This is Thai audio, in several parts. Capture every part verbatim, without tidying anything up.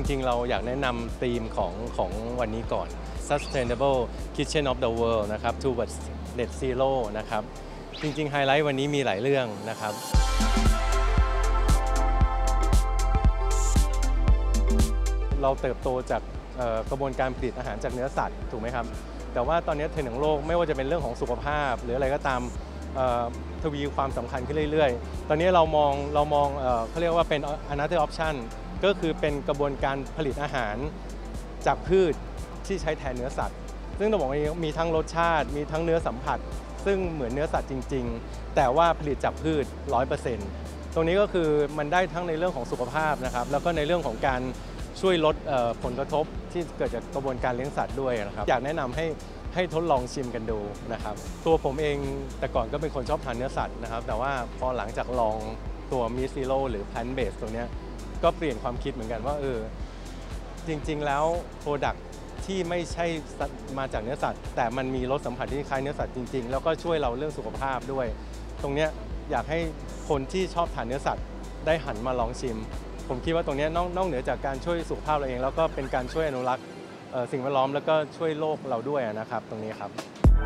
ริงๆเราอยากแนะนำธีมของของวันนี้ก่อน Sustainable Kitchen of the World นะครับ Towards Net Zero นะครับจริงๆไฮไลท์วันนี้มีหลายเรื่องนะครับเราเติบโตจากกระบวนการผลิตอาหารจากเนื้อสัตว์ถูกไหมครับแต่ว่าตอนนี้เทรนด์ของโลกไม่ว่าจะเป็นเรื่องของสุขภาพหรืออะไรก็ตามทวีความสำคัญขึ้นเรื่อยๆตอนนี้เรามองเรามองเขาเรียกว่าเป็น another option ก็คือเป็นกระบวนการผลิตอาหารจากพืชที่ใช้แทนเนื้อสัตว์ซึ่งต้องบอกว่ามีทั้งรสชาติมีทั้งเนื้อสัมผัสซึ่งเหมือนเนื้อสัตว์จริงๆแต่ว่าผลิตจากพืช ร้อยเปอร์เซ็นต์ ตรงนี้ก็คือมันได้ทั้งในเรื่องของสุขภาพนะครับแล้วก็ในเรื่องของการช่วยลดผลกระทบที่เกิดจากกระบวนการเลี้ยงสัตว์ด้วยนะครับอยากแนะนำให้ให้ทดลองชิมกันดูนะครับตัวผมเองแต่ก่อนก็เป็นคนชอบทานเนื้อสัตว์นะครับแต่ว่าพอหลังจากลองตัวมิซิโลหรือ Plant Based ตัวนี้ก็เปลี่ยนความคิดเหมือนกันว่าเออจริงๆแล้วโปรดักที่ไม่ใช่มาจากเนื้อสัตว์แต่มันมีรสสัมผัสที่คล้ายเนื้อสัตว์จริงๆแล้วก็ช่วยเราเรื่องสุขภาพด้วยตรงนี้อยากให้คนที่ชอบทานเนื้อสัตว์ได้หันมาลองชิมผมคิดว่าตรงนี้นอกนอกเหนือจากการช่วยสุขภาพเราเองแล้วก็เป็นการช่วยอนุรักษ์สิ่งแวดล้อมแล้วก็ช่วยโลกเราด้วยนะครับตรงนี้ครับ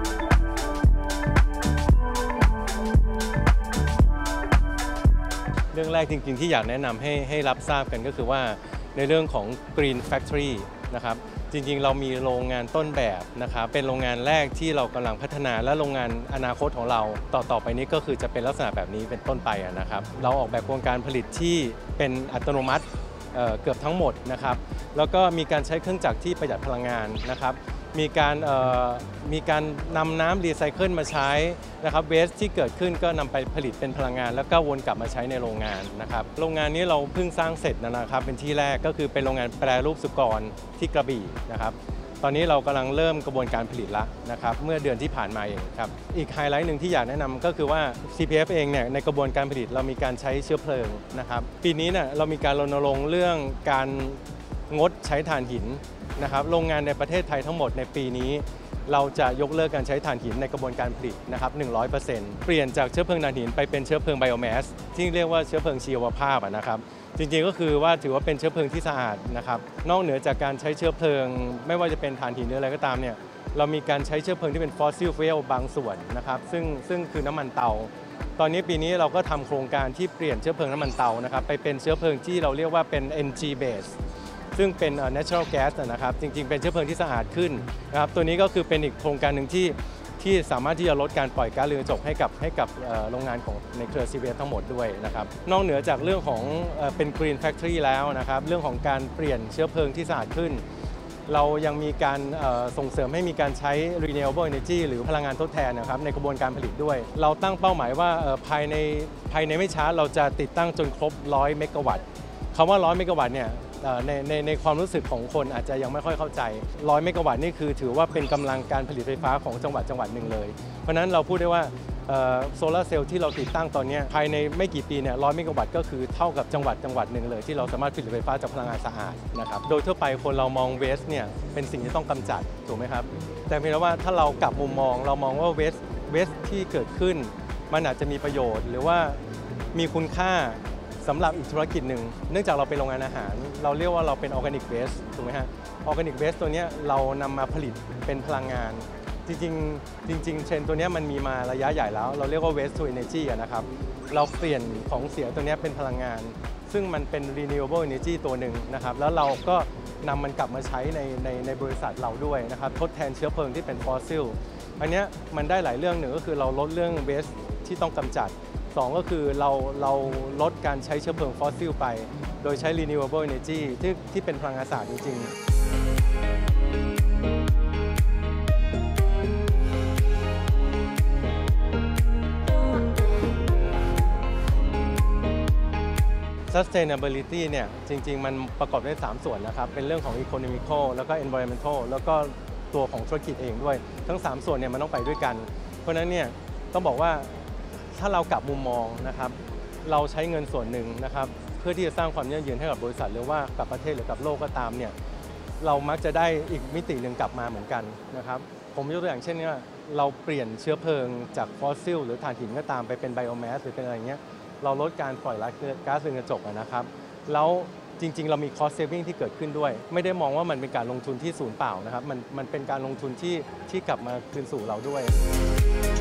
เรื่องแรกจริงๆที่อยากแนะนำให้ให้รับทราบกันก็คือว่าในเรื่องของ Green Factory นะครับจริงๆเรามีโรงงานต้นแบบนะครับเป็นโรงงานแรกที่เรากำลังพัฒนาและโรงงานอนาคตของเราต่อต่อไปนี้ก็คือจะเป็นลักษณะแบบนี้เป็นต้นไปนะครับเราออกแบบโครงการผลิตที่เป็นอัตโนมัติ เ, เกือบทั้งหมดนะครับแล้วก็มีการใช้เครื่องจักรที่ประหยัดพลังงานนะครับมีการมีการนำน้ำรีไซเคิลมาใช้นะครับเวสที่เกิดขึ้นก็นำไปผลิตเป็นพลังงานแล้วก็วนกลับมาใช้ในโรงงานนะครับโรงงานนี้เราเพิ่งสร้างเสร็จนะครับเป็นที่แรกก็คือเป็นโรงงานแปรรูปสุกรที่กระบี่นะครับตอนนี้เรากำลังเริ่มกระบวนการผลิตแล้วนะครับเมื่อเดือนที่ผ่านมาเองครับอีกไฮไลท์หนึ่งที่อยากแนะนำก็คือว่า ซี พี เอฟ เองเนี่ยในกระบวนการผลิตเรามีการใช้เชื้อเพลิงนะครับปีนี้เนี่ยเรามีการรณรงค์เรื่องการงดใช้ถ่านหินนะครับโรงงานในประเทศไทยทั้งหมดในปีนี้เราจะยกเลิกการใช้ถ่านหินในกระบวนการผลิตนะครับ หนึ่งร้อยเปอร์เซ็นต์ เปลี่ยนจากเชื้อเพลิงถ่านหินไปเป็นเชื้อเพลิงไบโอแมสที่เรียกว่าเชื้อเพลิงชีวภาพนะครับจริงๆก็คือว่าถือว่าเป็นเชื้อเพลิงที่สะอาดนะครับนอกเหนือจากการใช้เชื้อเพลิงไม่ว่าจะเป็นถ่านหินหรืออะไรก็ตามเนี่ยเรามีการใช้เชื้อเพลิงที่เป็นฟอสซิลฟิวบางส่วนนะครับซึ่งซึ่งคือน้ำมันเตาตอนนี้ปีนี้เราก็ทำโครงการที่เปลี่ยนเชื้อเพลิงน้ำมันเตานะครับไปเป็นเชื้อเพลิงที่เราเรียกว่าเป็น เอ็น จี baseซึ่งเป็น natural gas นะครับจริงๆเป็นเชื้อเพลิงที่สะอาดขึ้นนะครับตัวนี้ก็คือเป็นอีกโครงการหนึ่งที่ที่สามารถที่จะลดการปล่อยก๊าซเรือนกระจกให้กับให้กับโรงงานของในเครือ ซี พี เอฟ ทั้งหมดด้วยนะครับนอกเหนือจากเรื่องของเป็น Green Factory แล้วนะครับเรื่องของการเปลี่ยนเชื้อเพลิงที่สะอาดขึ้นเรายังมีการส่งเสริมให้มีการใช้ renewable energy หรือพลังงานทดแทนนะครับในกระบวนการผลิตด้วยเราตั้งเป้าหมายว่าภายในภายในไม่ช้าเราจะติดตั้งจนครบหนึ่งร้อยเมกะวัตต์คำว่าหนึ่งร้อยเมกะวัตต์เนี่ยในในในความรู้สึกของคนอาจจะยังไม่ค่อยเข้าใจหนึ่งร้อยเมกะวัตต์นี่คือถือว่าเป็นกำลังการผลิตไฟฟ้าของจังหวัดจังหวัดหนึ่งเลยเพราะฉะนั้นเราพูดได้ว่าโซลาร์เซลล์ที่เราติดตั้งตอนนี้ภายในไม่กี่ปีเนี่ยหนึ่งร้อยเมกะวัตต์ก็คือเท่ากับจังหวัดจังหวัดหนึ่งเลยที่เราสามารถผลิตไฟฟ้าจากพลังงานสะอาดนะครับโดยทั่วไปคนเรามองเวสเนี่ยเป็นสิ่งที่ต้องกำจัดถูกไหมครับแต่เพียงแต่ว่าถ้าเรากลับมุมมองเรามองว่าเวสเวสที่เกิดขึ้นมันอาจจะมีประโยชน์หรือว่ามีคุณค่าสำหรับอีกธุรกิจหนึ่งเนื่องจากเราเป็นโรงงานอาหารเราเรียกว่าเราเป็นออร์แกนิกเวสต์ถูกไหมฮะออร์แกนิกเวสต์ตัวนี้เรานำมาผลิตเป็นพลังงานจริงๆจริงๆเทรนด์ตัวนี้มันมีมาระยะใหญ่แล้วเราเรียกว่า waste to energy นะครับเราเปลี่ยนของเสียตัวนี้เป็นพลังงานซึ่งมันเป็น renewable energy ตัวหนึ่งนะครับแล้วเราก็นำมันกลับมาใช้ในในในบริษัทเราด้วยนะครับทดแทนเชื้อเพลิงที่เป็นฟอสซิลอันนี้มันได้หลายเรื่องหนึ่งก็คือเราลดเรื่อง waste ที่ต้องกำจัดสองก็คือเราเราลดการใช้เชื้อเพลิงฟอสซิลไปโดยใช้ renewable energy ที่ที่เป็นพลังงานสะอาดจริงๆSustainability เนี่ยจริงๆมันประกอบด้วยสามส่วนนะครับเป็นเรื่องของ Economical แล้วก็ Environmental แล้วก็ตัวของธุรกิจเองด้วยทั้งสามส่วนเนี่ยมันต้องไปด้วยกันเพราะฉะนั้นเนี่ยต้องบอกว่าถ้าเรากลับมุมมองนะครับเราใช้เงินส่วนหนึ่งนะครับเพื่อที่จะสร้างความยั่งยืนให้กับบริษัทหรือว่ากับประเทศหรือกับโลกก็ตามเนี่ยเรามักจะได้อีกมิติหนึ่งกลับมาเหมือนกันนะครับผมยกตัวอย่างเช่นว่าเราเปลี่ยนเชื้อเพลิงจากฟอสซิลหรือถ่านหินก็ตามไปเป็นไบโอแมสหรือเป็นอะไรเงี้ยเราลดการปล่อยก๊าซเรือนกระจกนะครับแล้วจริงๆเรามี cost saving ที่เกิดขึ้นด้วยไม่ได้มองว่ามันเป็นการลงทุนที่ศูนย์เปล่านะครับมันมันเป็นการลงทุนที่ที่กลับมาคืนสู่เราด้วย